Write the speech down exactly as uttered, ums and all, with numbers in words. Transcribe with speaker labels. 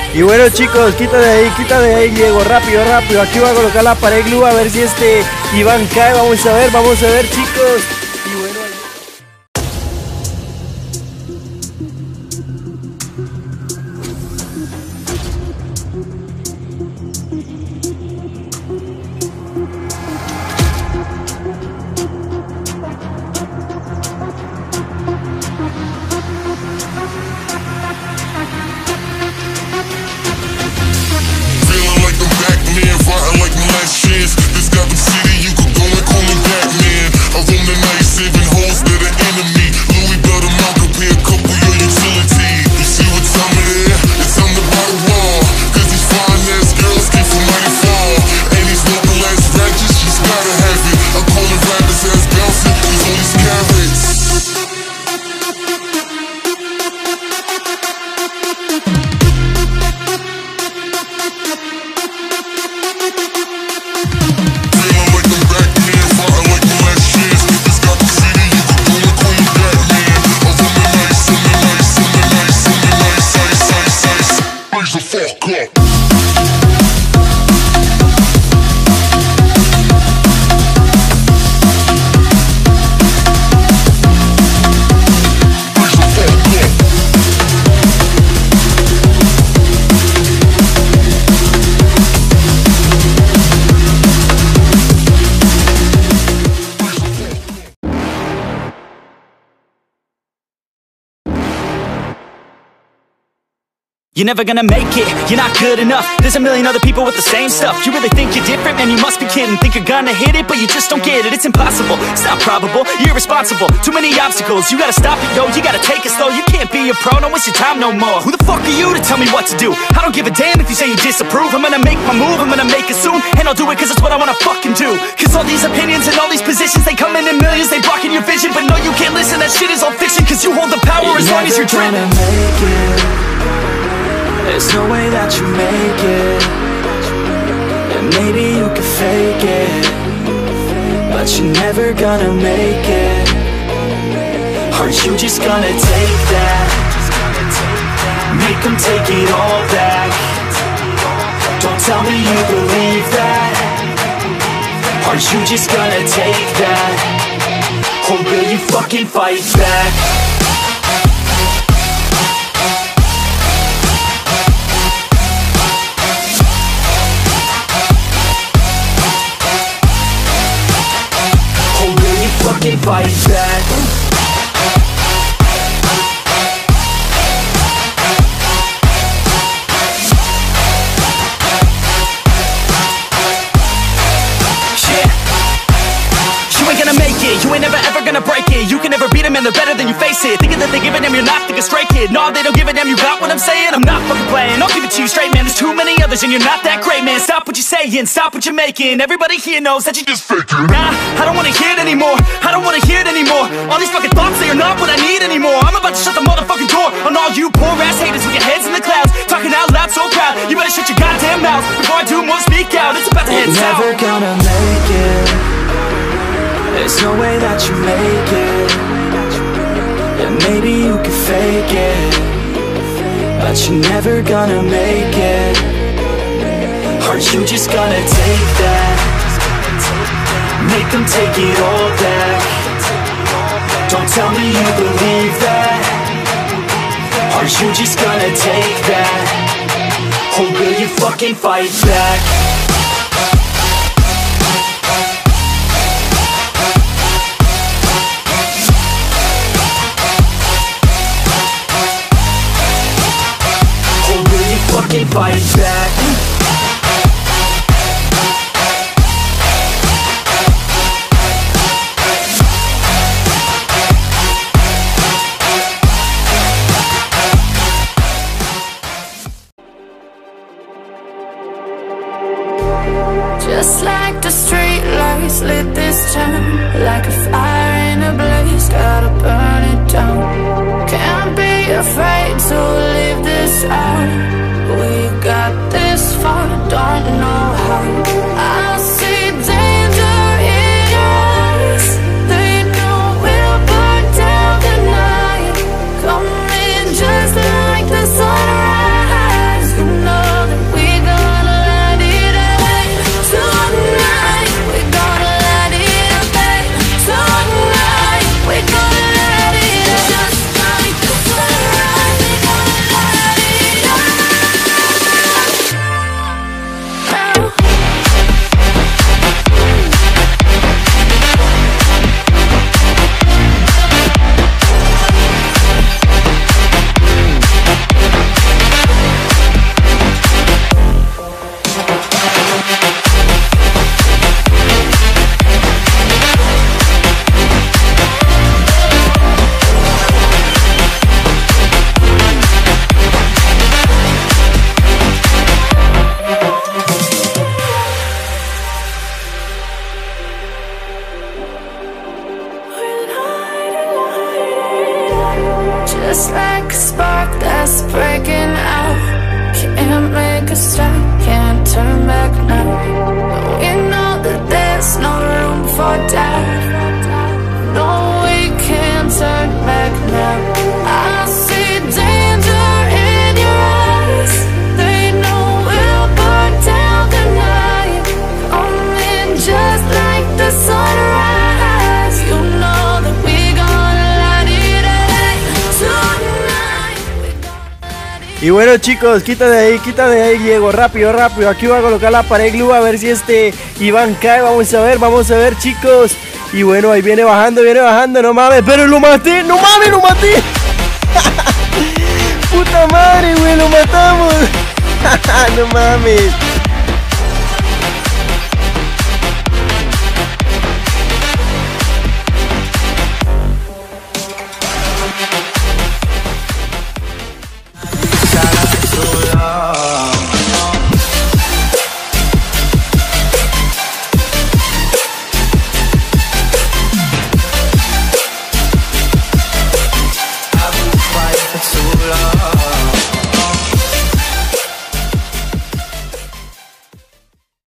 Speaker 1: Y bueno, chicos, quita de ahí, quita de ahí, Diego, rápido, rápido. Aquí voy a colocar la pared glue a ver si este Iván cae. Vamos a ver, vamos a ver, chicos. Y bueno,
Speaker 2: You're never gonna make it, you're not good enough. There's a million other people with the same stuff. You really think you're different? Man, you must be kidding. Think you're gonna hit it, but you just don't get it. It's impossible, it's not probable, you're irresponsible. Too many obstacles, you gotta stop it, yo. You gotta take it slow, you can't be a pro. Don't waste your time no more. Who the fuck are you to tell me what to do? I don't give a damn if you say you disapprove. I'm gonna make my move, I'm gonna make it soon. And I'll do it cause it's what I wanna fucking do. Cause all these opinions and all these positions, they come in in millions, they blocking your vision. But no, you can't listen, that shit is all fiction. Cause you hold the power you're as long as you're dreaming.
Speaker 3: Make it. There's no way that you make it. And maybe you can fake it, but you're never gonna make it. Aren't you just gonna take that? Make them take it all back. Don't tell me you believe that. Aren't you just gonna take that? Or will you fucking fight back? Fucking fight back. You ain't never ever gonna break it. You can never beat them and they're better than you face it. Thinking that they give a damn, you're not thinking straight, kid. No, they don't give a damn, you got what I'm saying? I'm not fucking playing, I'll give it to you straight, man. There's too many others and you're not that great, man. Stop what you're saying, stop what you're making. Everybody here knows that you just faking. Nah, I don't wanna hear it anymore, I don't wanna hear it anymore. All these fucking thoughts, they are not what I need anymore. I'm about to shut the motherfucking door on all you poor ass haters with your heads in the clouds, talking out loud so proud. You better shut your goddamn mouth before I do more speak out. It's about to head south. You're never gonna make it. There's no way that you make it. And maybe you can fake it, but you're never gonna make it. Aren't you just gonna take that? Make them take it all back. Don't tell me you believe that. Aren't you just gonna take that? Or will you fucking fight back? Fucking fight back.
Speaker 4: Just like the street lights lit this town, like a fire in a blaze, gotta burn it down. Can't be afraid to leave this out. We got this far, don't know how. I see danger in your eyes. They know we'll burn down the night. Coming just like the sunrise. You know
Speaker 1: Y bueno, chicos, quita de ahí, quita de ahí, Diego, rápido, rápido. Aquí voy a colocar la pared glue a ver si este Iván cae. Vamos a ver, vamos a ver, chicos. Y bueno, ahí viene bajando, viene bajando, no mames. Pero lo maté, no mames, lo maté. Puta madre, güey, lo matamos. No mames.